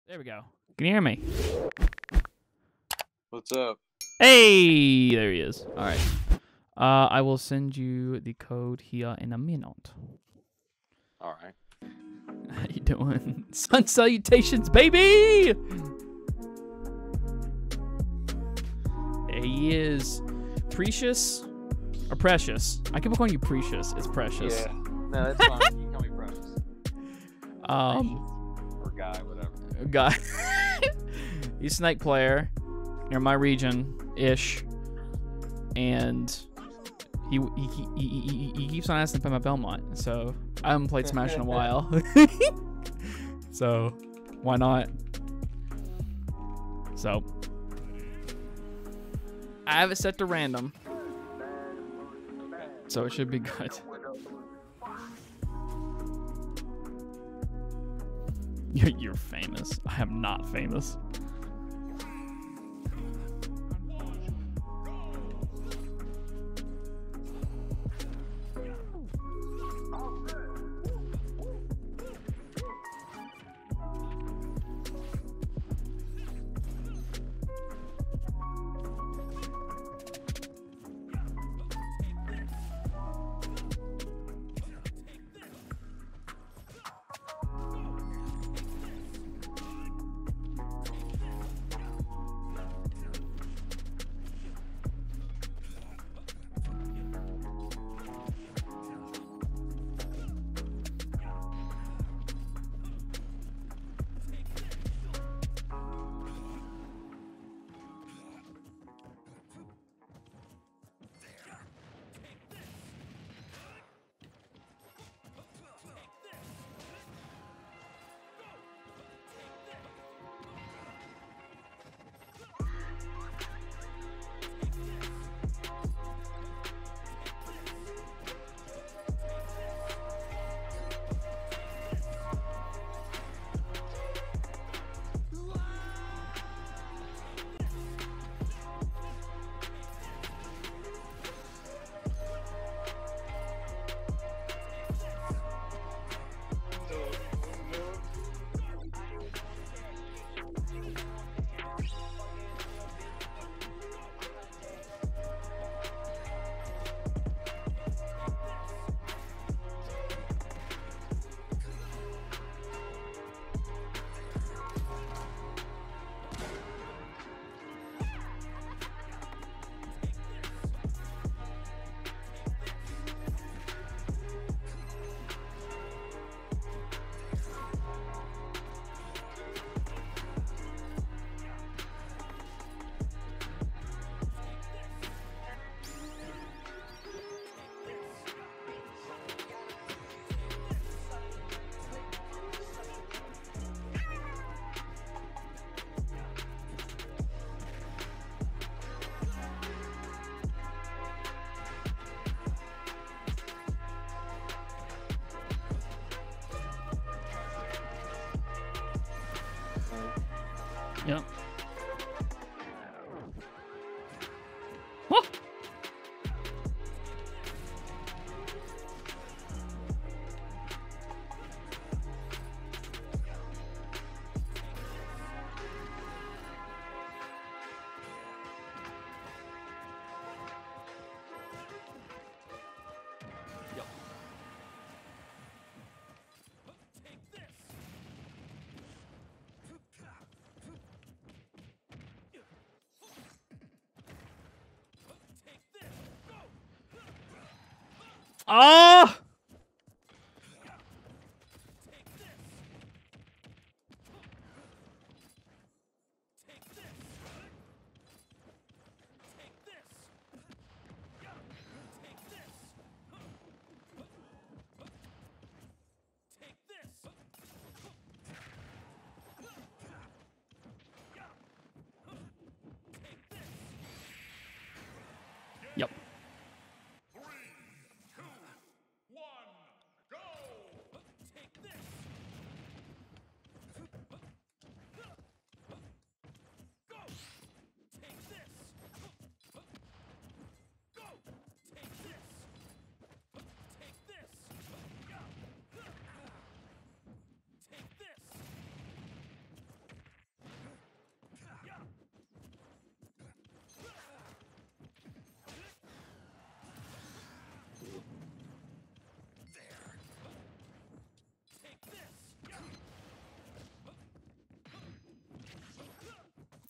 There we go. Can you hear me? What's up? Hey, there he is. All right. I will send you the code here in a minute. All right. How you doing? Sun salutations, baby! There he is. Precious? Or Precious? I keep calling you Precious. It's Precious. Yeah. No, that's fine. You can call me Precious. Or Guy, whatever. Guy. He's Snake player near my region-ish. And he keeps on asking to play my Belmont. So I haven't played Smash in a while. So why not? So I have it set to random. So it should be good. You're famous. I am not famous. Yep. Whoa. Yep. Oh! Yep.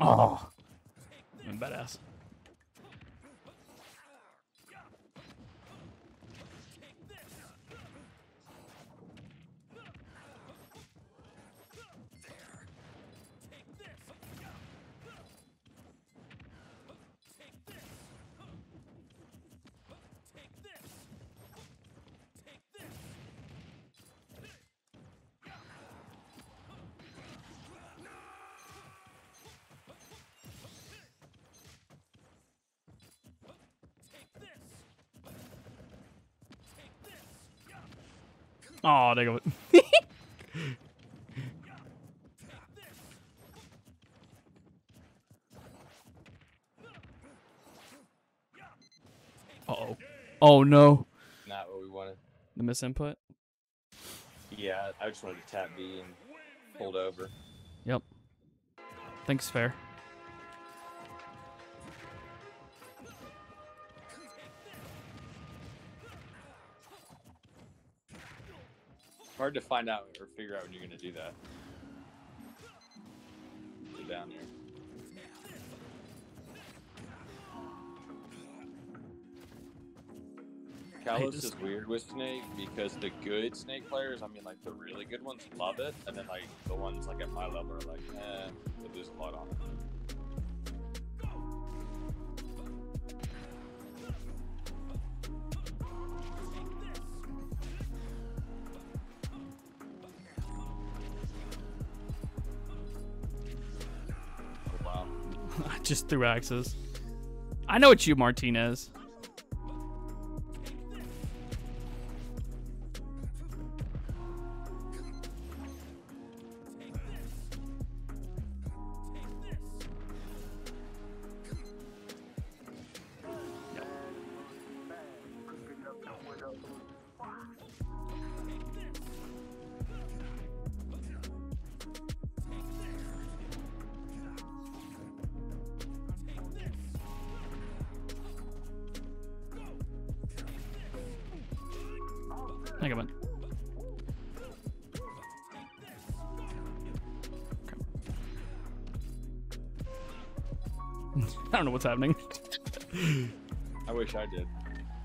Oh, I'm badass. Oh, there you go. Uh-oh. Oh, no. Not what we wanted. The misinput? Yeah, I just wanted to tap B and hold over. Yep. Thanks, fair. Hard to find out or figure out when you're going to do that. Get down here. Kalos is weird with Snake because the good Snake players, I mean, like the really good ones love it, and then like the ones like at my level are like, there's a lot on it. Oh, wow. I just threw axes. I know it's you, Martinez. Think of it. I don't know what's happening. I wish I did.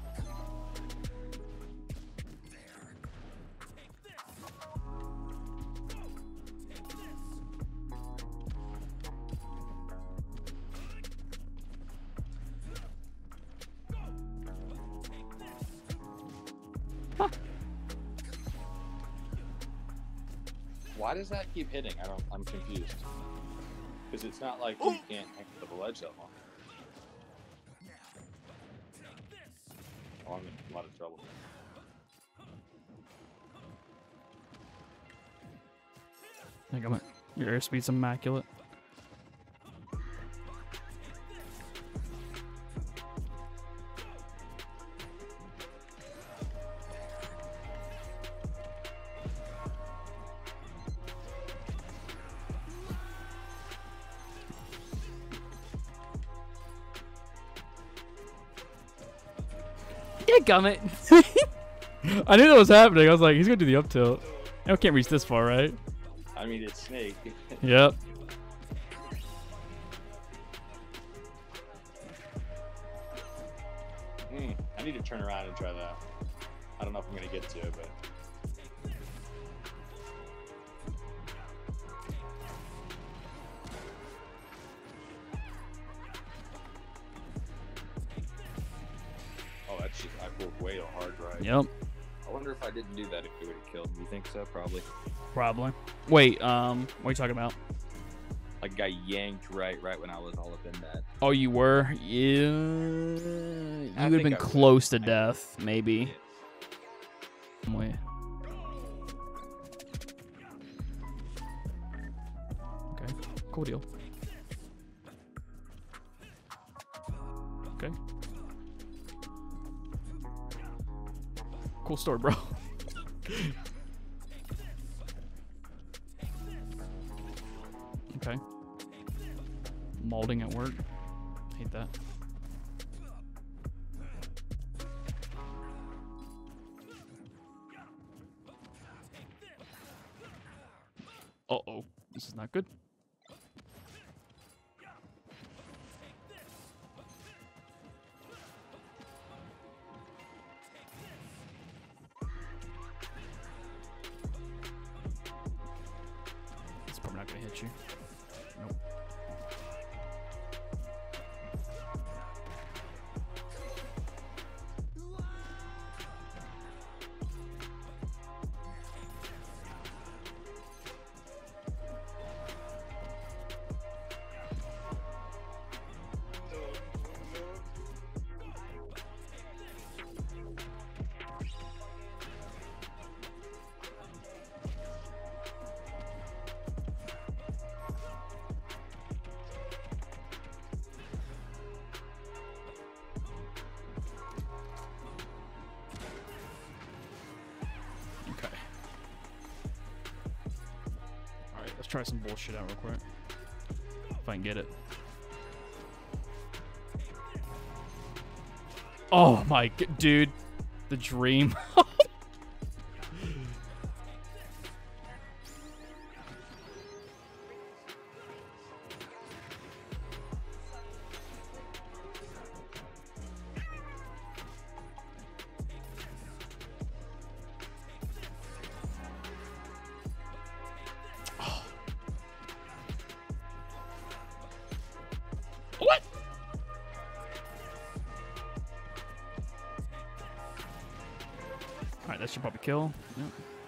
Why does that keep hitting? I'm confused. Because it's not like you can't hang to the ledge that long. Oh, I'm in a lot of trouble. Think of it. Your airspeed's immaculate. Gummit. I knew that was happening. I was like, he's gonna do the up tilt. I can't reach this far, right? I mean, it's Snake. Yep. I need to turn around and try that. I don't know if I'm gonna get to it, but. I pulled way hard right. Yep. I wonder if I didn't do that, if it would have killed me. You think so? Probably. Probably. Wait, what are you talking about? Like, got yanked right when I was all up in that. Oh, you were? Yeah. You would have been close to death, maybe. Wait. Okay. Cool deal. Okay. Cool story, bro. Okay. Molding at work. Hate that. Uh-oh. This is not good. me hit you. Nope. Let's try some bullshit out real quick. If I can get it. Oh my dude. The dream. What? Alright, that should probably kill. Yep.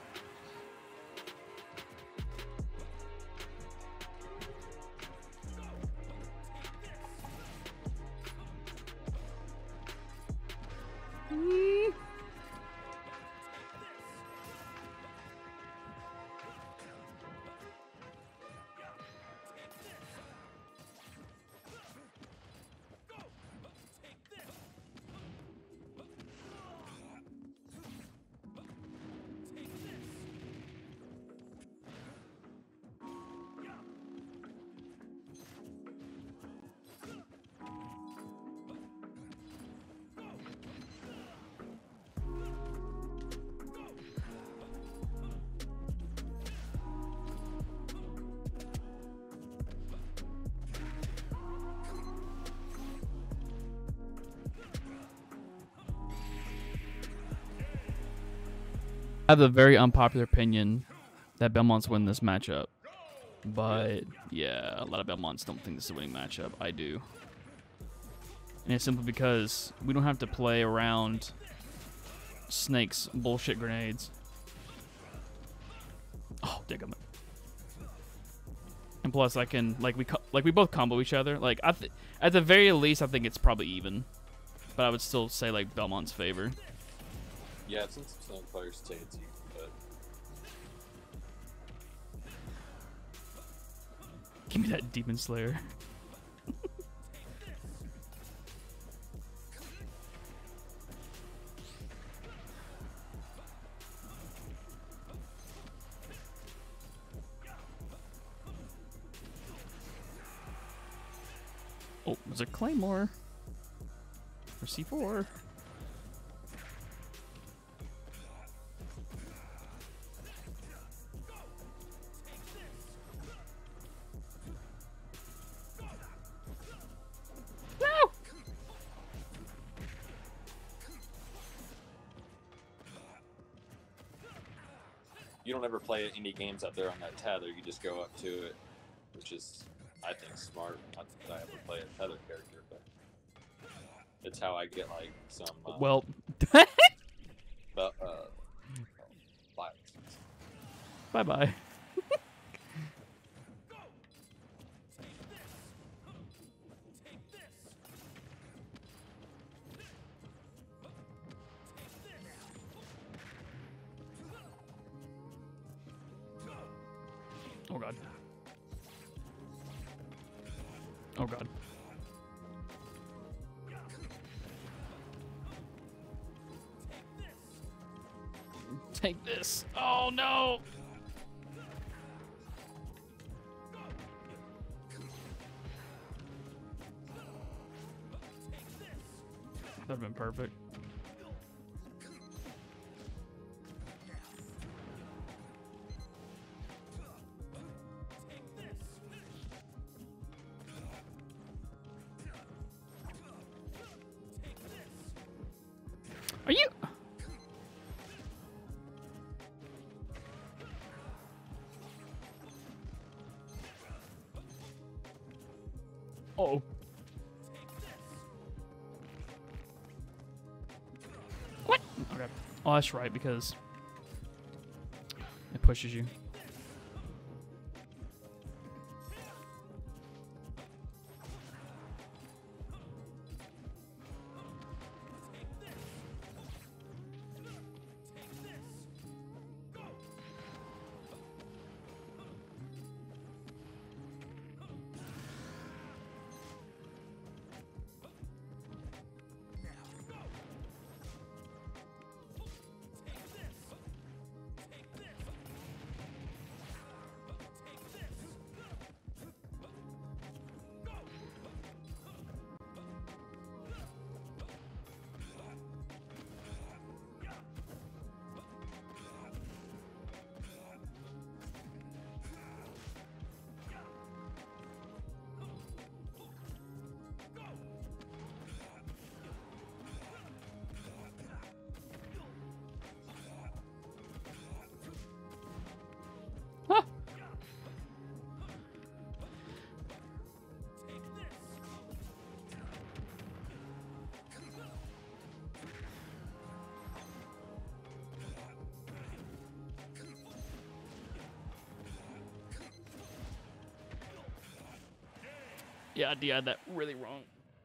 I have a very unpopular opinion that Belmonts win this matchup. But, yeah, a lot of Belmonts don't think this is a winning matchup. I do. And it's simply because we don't have to play around Snake's bullshit grenades. Oh, dig 'em. And plus, I can, like we both combo each other. Like, at the very least, I think it's probably even. But I would still say, like, Belmont's favor. Yeah, I've seen some Snake players say it's even, but... Give me that Demon Slayer. Oh, there's a Claymore. For C4. You don't ever play any games out there on that tether. You just go up to it, which is, I think, smart. Not that I ever play a tether character, but it's how I get like some. Well, bye bye. Oh god. Oh god. Take this. Oh no. That'd have been perfect. Are you? Oh. What? Okay. Oh, that's right, because it pushes you. Huh. Yeah, I DI'd that really wrong.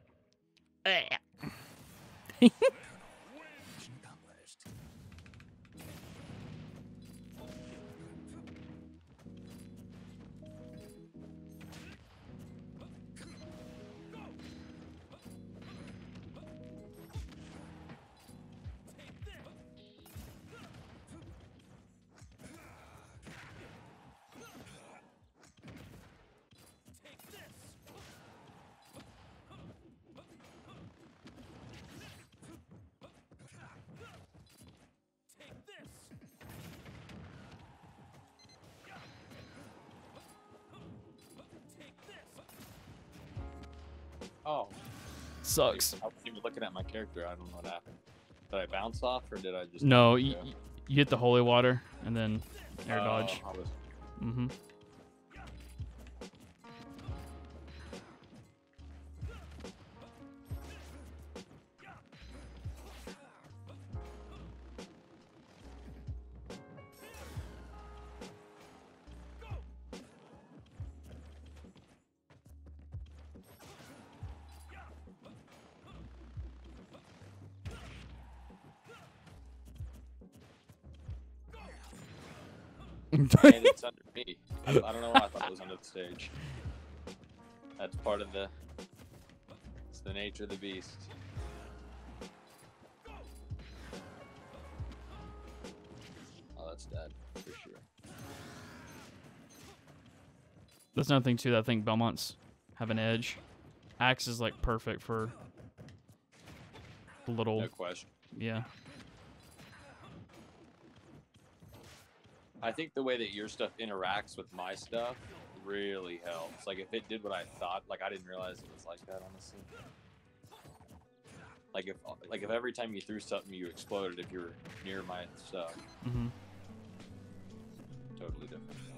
Oh, Sucks. I wasn't even looking at my character. I don't know what happened. Did I bounce off or did I just? No, Yeah. you hit the holy water and then air Oh, dodge. I was. Mm-hmm. And it's under me. I don't know why I thought it was under the stage. That's part of the. It's the nature of the beast. Oh, that's dead for sure. That's another thing too that I think Belmonts have an edge. Axe is like perfect for little. No question. Yeah. I think the way that your stuff interacts with my stuff really helps. Like if it did what I thought, like I didn't realize it was like that, honestly. Like if every time you threw something you exploded if you were near my stuff. Mm-hmm. Totally different.